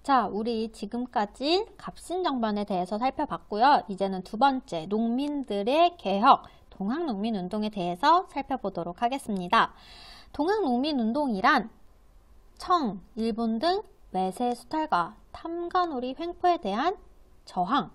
자, 우리 지금까지 갑신정변에 대해서 살펴봤고요. 이제는 두 번째, 농민들의 개혁, 동학농민운동에 대해서 살펴보도록 하겠습니다. 동학농민운동이란 청, 일본 등 외세 수탈과 탐관오리 횡포에 대한 저항이다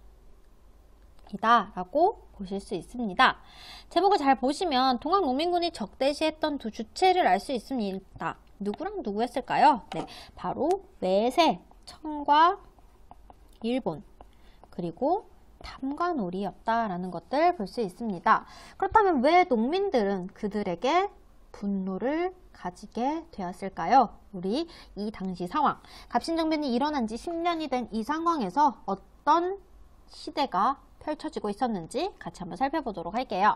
라고 보실 수 있습니다. 제목을 잘 보시면 동학농민군이 적대시했던 두 주체를 알 수 있습니다. 누구랑 누구 했을까요? 네, 바로 외세, 청과 일본, 그리고 탐관오리였다라는 것들 볼 수 있습니다. 그렇다면 왜 농민들은 그들에게 분노를 가지게 되었을까요? 우리 이 당시 상황, 갑신정변이 일어난 지 10년이 된 이 상황에서 어떤 시대가 펼쳐지고 있었는지 같이 한번 살펴보도록 할게요.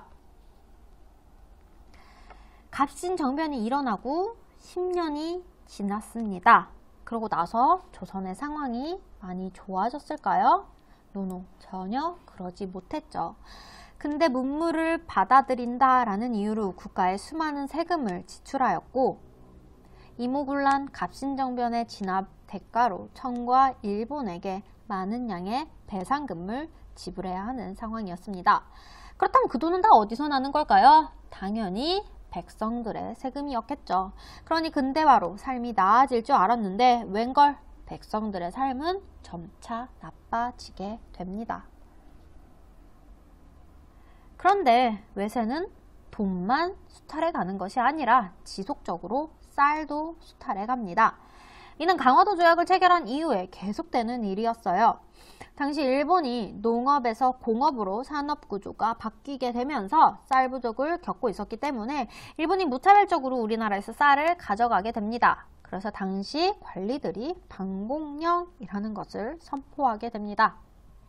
갑신정변이 일어나고 10년이 지났습니다. 그러고 나서 조선의 상황이 많이 좋아졌을까요? 노노, 전혀 그러지 못했죠. 근데 문물을 받아들인다라는 이유로 국가에 수많은 세금을 지출하였고, 이모군란 갑신정변의 진압 대가로 청과 일본에게 많은 양의 배상금을 지불해야 하는 상황이었습니다. 그렇다면 그 돈은 다 어디서 나는 걸까요? 당연히 백성들의 세금이었겠죠. 그러니 근대화로 삶이 나아질 줄 알았는데 웬걸 백성들의 삶은 점차 나빠지게 됩니다. 그런데 외세는 돈만 수탈해 가는 것이 아니라 지속적으로 쌀도 수탈해 갑니다. 이는 강화도 조약을 체결한 이후에 계속되는 일이었어요. 당시 일본이 농업에서 공업으로 산업 구조가 바뀌게 되면서 쌀 부족을 겪고 있었기 때문에 일본이 무차별적으로 우리나라에서 쌀을 가져가게 됩니다. 그래서 당시 관리들이 방공령이라는 것을 선포하게 됩니다.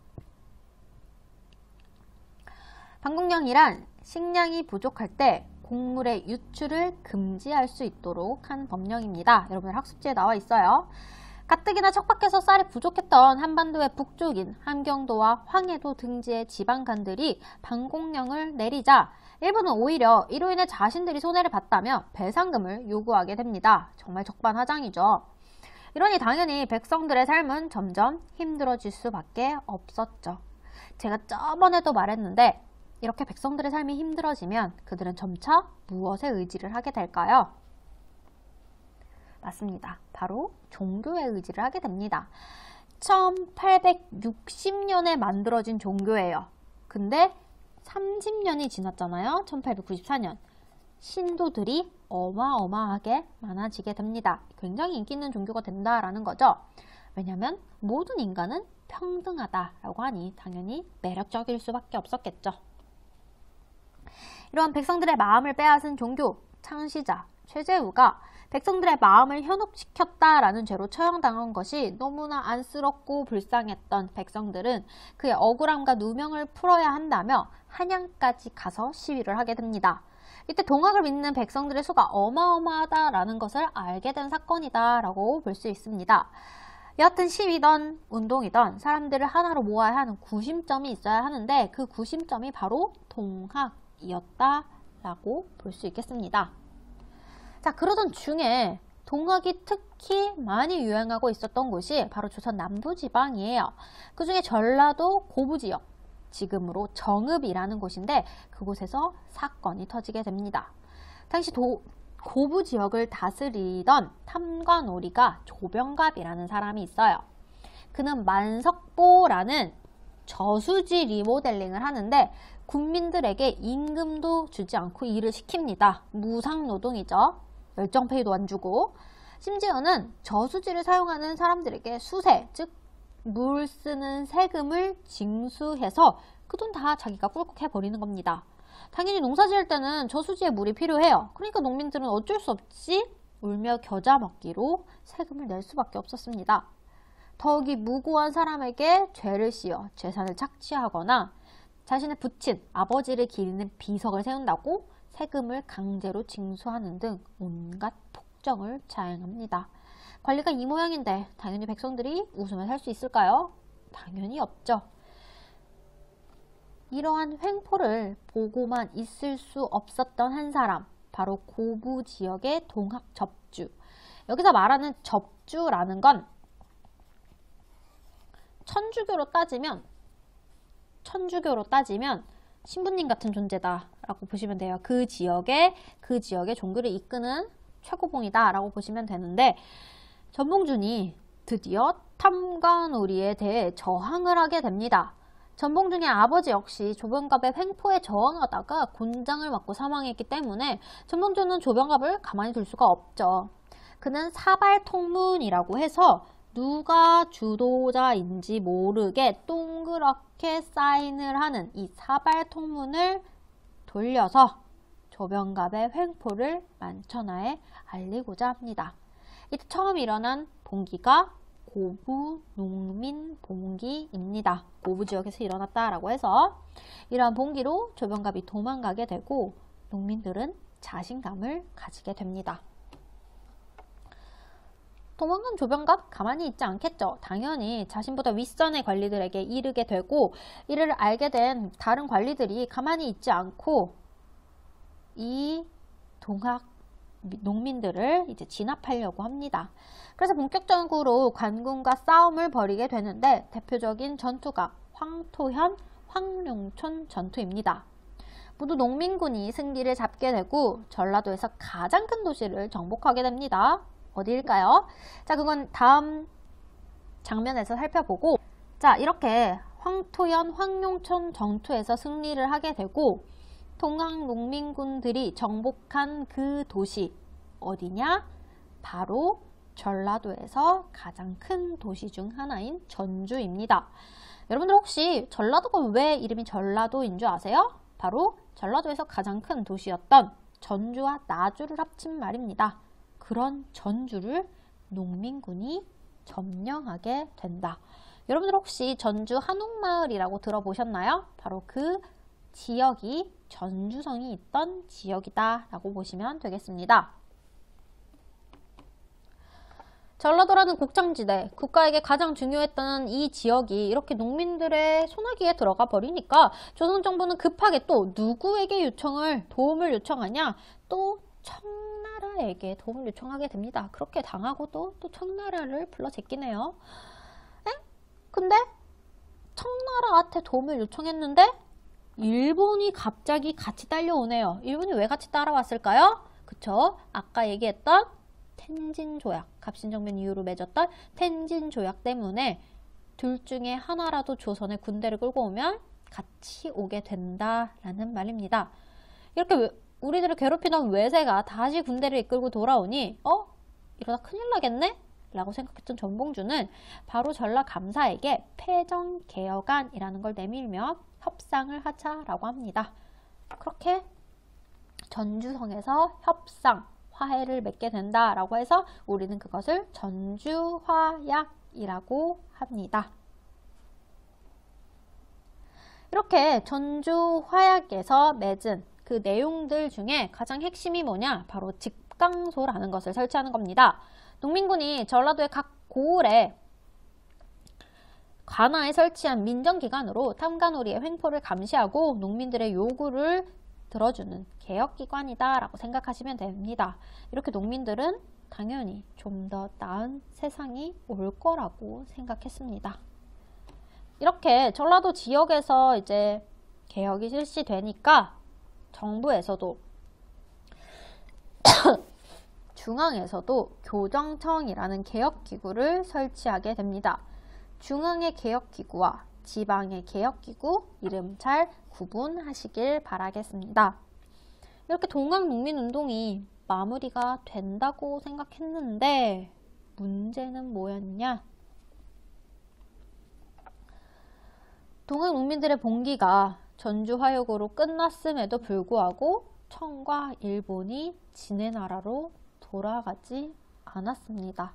방공령이란 식량이 부족할 때 곡물의 유출을 금지할 수 있도록 한 법령입니다. 여러분 학습지에 나와 있어요. 가뜩이나 척박해서 쌀이 부족했던 한반도의 북쪽인 함경도와 황해도 등지의 지방간들이 방공령을 내리자 일본은 오히려 이로 인해 자신들이 손해를 봤다며 배상금을 요구하게 됩니다. 정말 적반하장이죠. 이러니 당연히 백성들의 삶은 점점 힘들어질 수밖에 없었죠. 제가 저번에도 말했는데 이렇게 백성들의 삶이 힘들어지면 그들은 점차 무엇에 의지를 하게 될까요? 맞습니다. 바로 종교에 의지를 하게 됩니다. 1860년에 만들어진 종교예요. 근데 30년이 지났잖아요. 1894년. 신도들이 어마어마하게 많아지게 됩니다. 굉장히 인기 있는 종교가 된다라는 거죠. 왜냐하면 모든 인간은 평등하다라고 하니 당연히 매력적일 수밖에 없었겠죠. 이러한 백성들의 마음을 빼앗은 종교 창시자 최재우가 백성들의 마음을 현혹시켰다라는 죄로 처형당한 것이 너무나 안쓰럽고 불쌍했던 백성들은 그의 억울함과 누명을 풀어야 한다며 한양까지 가서 시위를 하게 됩니다. 이때 동학을 믿는 백성들의 수가 어마어마하다라는 것을 알게 된 사건이다라고 볼 수 있습니다. 여하튼 시위든 운동이든 사람들을 하나로 모아야 하는 구심점이 있어야 하는데 그 구심점이 바로 동학이었다라고 볼 수 있겠습니다. 자, 그러던 중에 동학이 특히 많이 유행하고 있었던 곳이 바로 조선 남부지방이에요. 그 중에 전라도 고부지역, 지금으로 정읍이라는 곳인데 그곳에서 사건이 터지게 됩니다. 당시 고부지역을 다스리던 탐관오리가 조병갑이라는 사람이 있어요. 그는 만석보라는 저수지 리모델링을 하는데 군민들에게 임금도 주지 않고 일을 시킵니다. 무상노동이죠. 열정페이도 안 주고, 심지어는 저수지를 사용하는 사람들에게 수세, 즉 물 쓰는 세금을 징수해서 그 돈 다 자기가 꿀꺽해버리는 겁니다. 당연히 농사 지을 때는 저수지에 물이 필요해요. 그러니까 농민들은 어쩔 수 없이 울며 겨자 먹기로 세금을 낼 수밖에 없었습니다. 더욱이 무고한 사람에게 죄를 씌워 재산을 착취하거나 자신의 부친, 아버지를 기리는 비석을 세운다고 세금을 강제로 징수하는 등 온갖 폭정을 자행합니다. 관리가 이 모양인데 당연히 백성들이 웃으며 살 수 있을까요? 당연히 없죠. 이러한 횡포를 보고만 있을 수 없었던 한 사람, 바로 고부 지역의 동학 접주. 여기서 말하는 접주라는 건 천주교로 따지면 신부님 같은 존재다라고 보시면 돼요. 그 지역의 종교를 이끄는 최고봉이다라고 보시면 되는데, 전봉준이 드디어 탐관오리에 대해 저항을 하게 됩니다. 전봉준의 아버지 역시 조병갑의 횡포에 저항하다가 곤장을 맞고 사망했기 때문에 전봉준은 조병갑을 가만히 둘 수가 없죠. 그는 사발통문이라고 해서 누가 주도자인지 모르게 동그랗게 사인을 하는 이 사발통문을 돌려서 조병갑의 횡포를 만천하에 알리고자 합니다. 이때 처음 일어난 봉기가 고부 농민봉기입니다. 고부 지역에서 일어났다라고 해서 이러한 봉기로 조병갑이 도망가게 되고 농민들은 자신감을 가지게 됩니다. 도망간 조병갑 가만히 있지 않겠죠. 당연히 자신보다 윗선의 관리들에게 이르게 되고, 이를 알게 된 다른 관리들이 가만히 있지 않고 이 동학 농민들을 이제 진압하려고 합니다. 그래서 본격적으로 관군과 싸움을 벌이게 되는데, 대표적인 전투가 황토현, 황룡촌 전투입니다. 모두 농민군이 승기를 잡게 되고 전라도에서 가장 큰 도시를 정복하게 됩니다. 어디일까요? 자, 그건 다음 장면에서 살펴보고, 자, 이렇게 황토현, 황룡촌 전투에서 승리를 하게 되고, 동학 농민군들이 정복한 그 도시 어디냐? 바로 전라도에서 가장 큰 도시 중 하나인 전주입니다. 여러분들 혹시 전라도가 왜 이름이 전라도인 줄 아세요? 바로 전라도에서 가장 큰 도시였던 전주와 나주를 합친 말입니다. 그런 전주를 농민군이 점령하게 된다. 여러분들 혹시 전주 한옥마을이라고 들어보셨나요? 바로 그 지역이 전주성이 있던 지역이다 라고 보시면 되겠습니다. 전라도라는 곡창지대, 국가에게 가장 중요했던 이 지역이 이렇게 농민들의 소나기에 들어가 버리니까 조선정부는 급하게 또 누구에게 도움을 요청하냐? 또 청나라에게 도움을 요청하게 됩니다. 그렇게 당하고도 또 청나라를 불러 제끼네요. 근데 청나라한테 도움을 요청했는데 일본이 갑자기 같이 딸려오네요. 일본이 왜 같이 따라왔을까요? 그쵸? 아까 얘기했던 텐진 조약, 갑신정변 이후로 맺었던 텐진 조약 때문에 둘 중에 하나라도 조선에 군대를 끌고 오면 같이 오게 된다라는 말입니다. 이렇게 우리들을 괴롭히던 외세가 다시 군대를 이끌고 돌아오니 이러다 큰일 나겠네? 라고 생각했던 전봉준은 바로 전라감사에게 패정개혁안이라는 걸 내밀며 협상을 하자라고 합니다. 그렇게 전주성에서 협상, 화해를 맺게 된다라고 해서 우리는 그것을 전주화약이라고 합니다. 이렇게 전주화약에서 맺은 그 내용들 중에 가장 핵심이 뭐냐? 바로 직강소라는 것을 설치하는 겁니다. 농민군이 전라도의 각 고을에 관아에 설치한 민정기관으로 탐관오리의 횡포를 감시하고 농민들의 요구를 들어주는 개혁기관이다 라고 생각하시면 됩니다. 이렇게 농민들은 당연히 좀 더 나은 세상이 올 거라고 생각했습니다. 이렇게 전라도 지역에서 이제 개혁이 실시되니까 정부에서도 중앙에서도 교정청이라는 개혁기구를 설치하게 됩니다. 중앙의 개혁기구와 지방의 개혁기구 이름 잘 구분하시길 바라겠습니다. 이렇게 동학농민운동이 마무리가 된다고 생각했는데 문제는 뭐였냐? 동학농민들의 봉기가 전주화역으로 끝났음에도 불구하고 청과 일본이 지네 나라로 돌아가지 않았습니다.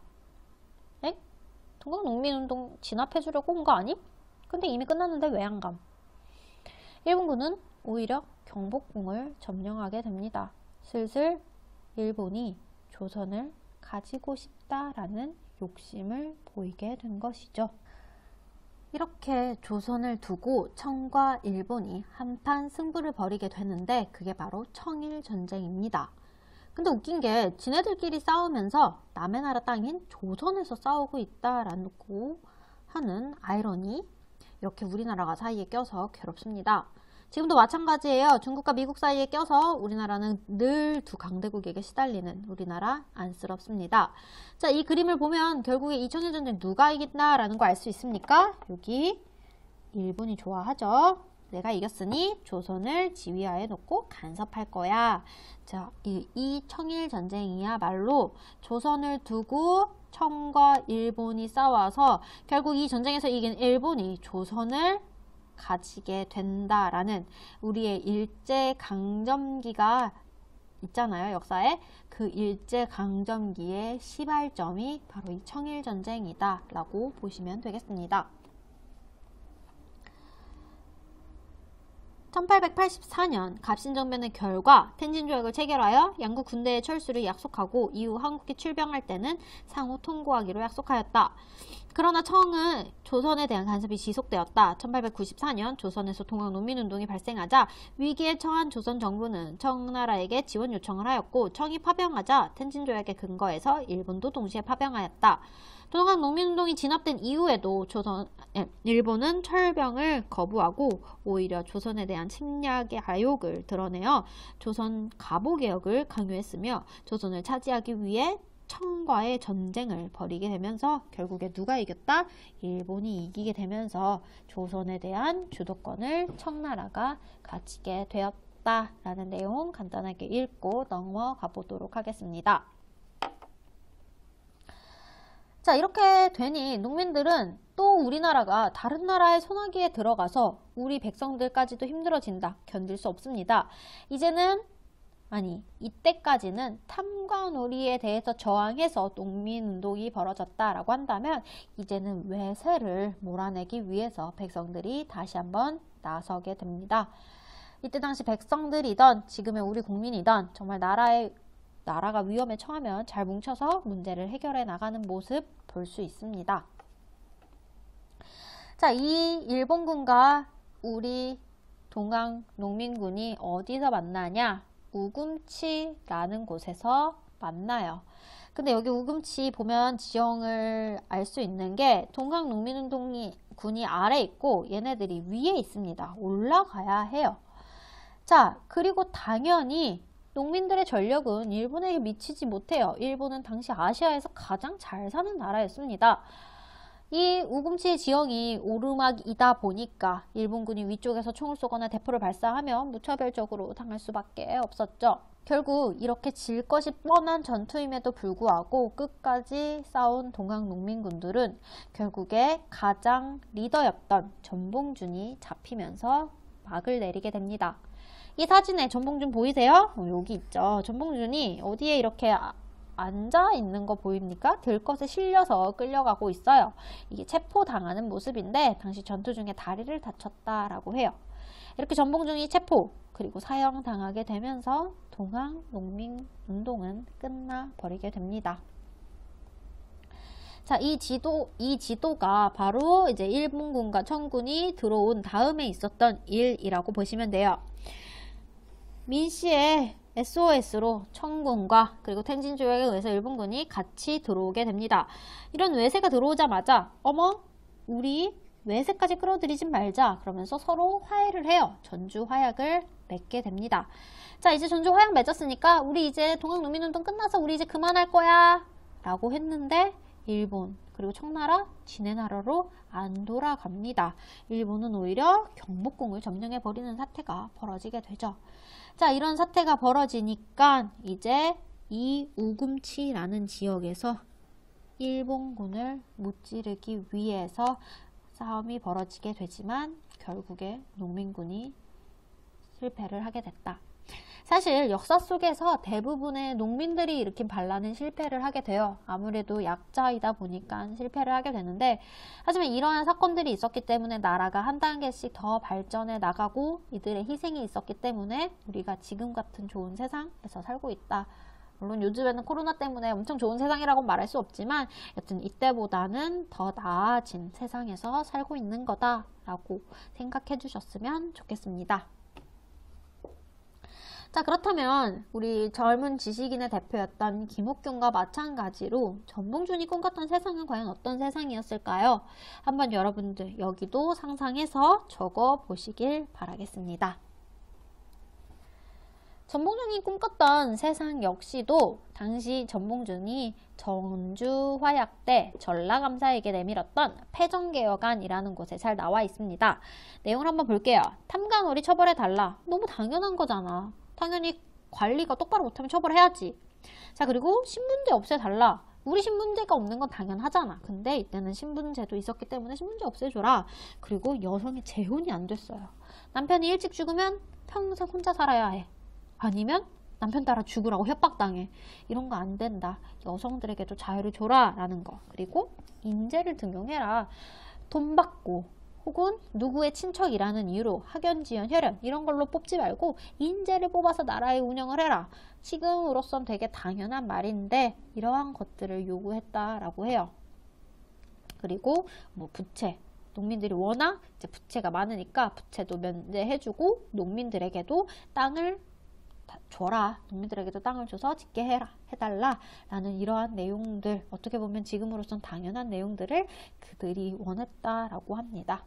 동학농민운동 진압해주려고 온 거 아니? 근데 이미 끝났는데 왜 안 감? 일본군은 오히려 경복궁을 점령하게 됩니다. 슬슬 일본이 조선을 가지고 싶다라는 욕심을 보이게 된 것이죠. 이렇게 조선을 두고 청과 일본이 한판 승부를 벌이게 되는데 그게 바로 청일전쟁입니다. 근데 웃긴 게 지네들끼리 싸우면서 남의 나라 땅인 조선에서 싸우고 있다라고 하는 아이러니, 이렇게 우리나라가 사이에 껴서 괴롭습니다. 지금도 마찬가지예요. 중국과 미국 사이에 껴서 우리나라는 늘 두 강대국에게 시달리는 우리나라 안쓰럽습니다. 자, 이 그림을 보면 결국에 이 청일전쟁 누가 이긴다라는 거 알 수 있습니까? 여기 일본이 좋아하죠. 내가 이겼으니 조선을 지휘하에 놓고 간섭할 거야. 자, 이 청일전쟁이야말로 조선을 두고 청과 일본이 싸워서 결국 이 전쟁에서 이긴 일본이 조선을 가지게 된다라는 우리의 일제강점기가 있잖아요. 역사에. 그 일제강점기의 시발점이 바로 이 청일전쟁이다 라고 보시면 되겠습니다. 1884년 갑신정변의 결과 텐진조약을 체결하여 양국 군대의 철수를 약속하고 이후 한국에 출병할 때는 상호 통고하기로 약속하였다. 그러나 청은 조선에 대한 간섭이 지속되었다. 1894년 조선에서 동학농민운동이 발생하자 위기에 처한 조선 정부는 청나라에게 지원 요청을 하였고 청이 파병하자 텐진조약의 근거에서 일본도 동시에 파병하였다. 동학농민운동이 진압된 이후에도 일본은 철병을 거부하고 오히려 조선에 대한 침략의 아욕을 드러내어 조선 가보개혁을 강요했으며 조선을 차지하기 위해 청과의 전쟁을 벌이게 되면서 결국에 누가 이겼다? 일본이 이기게 되면서 조선에 대한 주도권을 청나라가 가지게 되었다라는 내용 간단하게 읽고 넘어가 보도록 하겠습니다. 자, 이렇게 되니 농민들은 또 우리나라가 다른 나라의 손아귀에 들어가서 우리 백성들까지도 힘들어진다. 견딜 수 없습니다. 이때까지는 탐관오리에 대해서 저항해서 농민운동이 벌어졌다라고 한다면 이제는 외세를 몰아내기 위해서 백성들이 다시 한번 나서게 됩니다. 이때 당시 백성들이던 지금의 우리 국민이던 정말 나라가 위험에 처하면 잘 뭉쳐서 문제를 해결해 나가는 모습 볼 수 있습니다. 자, 이 일본군과 우리 동학 농민군이 어디서 만나냐? 우금치라는 곳에서 만나요. 근데 여기 우금치 보면 지형을 알 수 있는 게 동학 농민운동군이 아래 있고 얘네들이 위에 있습니다. 올라가야 해요. 자, 그리고 당연히 농민들의 전력은 일본에게 미치지 못해요. 일본은 당시 아시아에서 가장 잘 사는 나라였습니다. 이 우금치 지형이 오르막이다 보니까 일본군이 위쪽에서 총을 쏘거나 대포를 발사하면 무차별적으로 당할 수밖에 없었죠. 결국 이렇게 질 것이 뻔한 전투임에도 불구하고 끝까지 싸운 동학 농민군들은 결국에 가장 리더였던 전봉준이 잡히면서 막을 내리게 됩니다. 이 사진에 전봉준 보이세요? 여기 있죠. 전봉준이 어디에 이렇게 앉아 있는 거 보입니까? 들것에 실려서 끌려가고 있어요. 이게 체포당하는 모습인데 당시 전투 중에 다리를 다쳤다라고 해요. 이렇게 전봉준이 체포 그리고 사형당하게 되면서 동학 농민운동은 끝나버리게 됩니다. 자, 이 지도가 바로 이제 일본군과 청군이 들어온 다음에 있었던 일이라고 보시면 돼요. 민씨의 SOS로 청군과 그리고 텐진조약에 의해서 일본군이 같이 들어오게 됩니다. 이런 외세가 들어오자마자 어머 우리 외세까지 끌어들이진 말자 그러면서 서로 화해를 해요. 전주 화약을 맺게 됩니다. 자, 이제 전주 화약 맺었으니까 우리 이제 동학농민운동 끝나서 우리 이제 그만할 거야 라고 했는데 일본 그리고 청나라 지네 나라로 안 돌아갑니다. 일본은 오히려 경복궁을 점령해버리는 사태가 벌어지게 되죠. 자, 이런 사태가 벌어지니까 이제 이 우금치라는 지역에서 일본군을 무찌르기 위해서 싸움이 벌어지게 되지만 결국에 농민군이 실패를 하게 됐다. 사실 역사 속에서 대부분의 농민들이 일으킨 반란은 실패를 하게 돼요. 아무래도 약자이다 보니까 실패를 하게 되는데 하지만 이러한 사건들이 있었기 때문에 나라가 한 단계씩 더 발전해 나가고 이들의 희생이 있었기 때문에 우리가 지금 같은 좋은 세상에서 살고 있다. 물론 요즘에는 코로나 때문에 엄청 좋은 세상이라고 말할 수 없지만 여튼 이때보다는 더 나아진 세상에서 살고 있는 거다라고 생각해 주셨으면 좋겠습니다. 자, 그렇다면 우리 젊은 지식인의 대표였던 김옥균과 마찬가지로 전봉준이 꿈꿨던 세상은 과연 어떤 세상이었을까요? 한번 여러분들 여기도 상상해서 적어 보시길 바라겠습니다. 전봉준이 꿈꿨던 세상 역시도 당시 전봉준이 전주화약대 전라감사에게 내밀었던 패전개혁안이라는 곳에 잘 나와 있습니다. 내용을 한번 볼게요. 탐관오리 처벌해달라. 너무 당연한 거잖아. 당연히 관리가 똑바로 못하면 처벌해야지. 자, 그리고 신분제 없애달라. 우리 신분제가 없는 건 당연하잖아. 근데 이때는 신분제도 있었기 때문에 신분제 없애줘라. 그리고 여성이 재혼이 안 됐어요. 남편이 일찍 죽으면 평생 혼자 살아야 해. 아니면 남편 따라 죽으라고 협박당해. 이런 거 안 된다. 여성들에게도 자유를 줘라 라는 거. 그리고 인재를 등용해라. 돈 받고 혹은 누구의 친척이라는 이유로 학연, 지연, 혈연 이런 걸로 뽑지 말고 인재를 뽑아서 나라의 운영을 해라. 지금으로선 되게 당연한 말인데 이러한 것들을 요구했다라고 해요. 그리고 뭐 부채. 농민들이 워낙 이제 부채가 많으니까 부채도 면제해주고 농민들에게도 땅을 줘라. 농민들에게도 땅을 줘서 짓게 해달라 라는 이러한 내용들, 어떻게 보면 지금으로선 당연한 내용들을 그들이 원했다라고 합니다.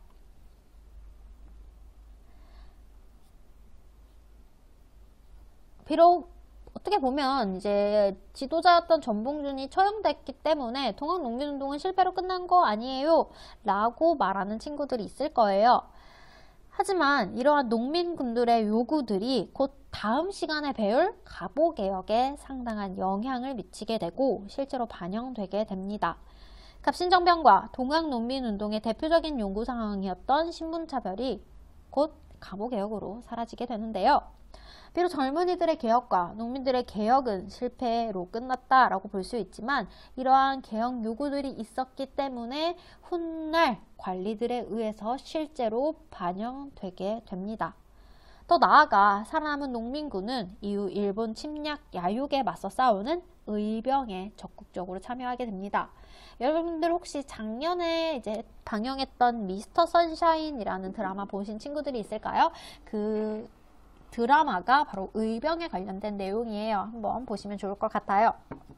비록 어떻게 보면 이제 지도자였던 전봉준이 처형됐기 때문에 동학농민운동은 실패로 끝난 거 아니에요 라고 말하는 친구들이 있을 거예요. 하지만 이러한 농민군들의 요구들이 곧 다음 시간에 배울 갑오개혁에 상당한 영향을 미치게 되고 실제로 반영되게 됩니다. 갑신정변과 동학농민운동의 대표적인 요구사항이었던 신분차별이 곧 갑오개혁으로 사라지게 되는데요. 비록 젊은이들의 개혁과 농민들의 개혁은 실패로 끝났다라고 볼 수 있지만 이러한 개혁 요구들이 있었기 때문에 훗날 관리들에 의해서 실제로 반영되게 됩니다. 더 나아가 살아남은 농민군은 이후 일본 침략 야육에 맞서 싸우는 의병에 적극적으로 참여하게 됩니다. 여러분들 혹시 작년에 이제 방영했던 미스터 선샤인이라는 드라마 보신 친구들이 있을까요? 그 드라마가 바로 의병에 관련된 내용이에요. 한번 보시면 좋을 것 같아요.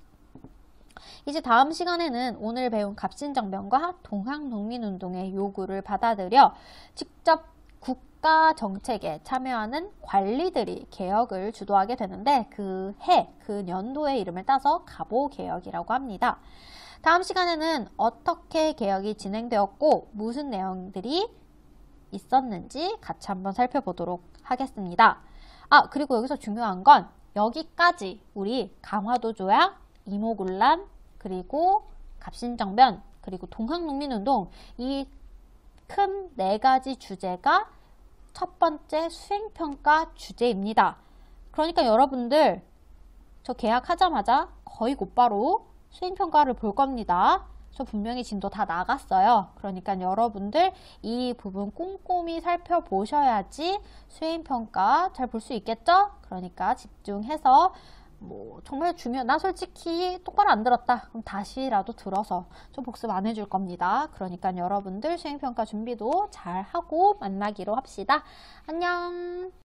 이제 다음 시간에는 오늘 배운 갑신정변과 동학농민운동의 요구를 받아들여 직접 국가 정책에 참여하는 관리들이 개혁을 주도하게 되는데 그 년도의 이름을 따서 갑오개혁이라고 합니다. 다음 시간에는 어떻게 개혁이 진행되었고 무슨 내용들이 있었는지 같이 한번 살펴보도록 하겠습니다. 그리고 여기서 중요한 건 여기까지 우리 강화도 조약, 이모군란, 그리고 갑신정변, 그리고 동학농민운동 이 큰 4가지 주제가 첫 번째 수행평가 주제입니다. 그러니까 여러분들 저 계약하자마자 거의 곧바로 수행평가를 볼 겁니다. 저 분명히 진도 다 나갔어요. 그러니까 여러분들 이 부분 꼼꼼히 살펴보셔야지 수행평가 잘 볼 수 있겠죠? 그러니까 집중해서 정말 나 솔직히 똑바로 안 들었다. 그럼 다시라도 들어서 좀 복습 안 해줄 겁니다. 그러니까 여러분들 수행평가 준비도 잘 하고 만나기로 합시다. 안녕.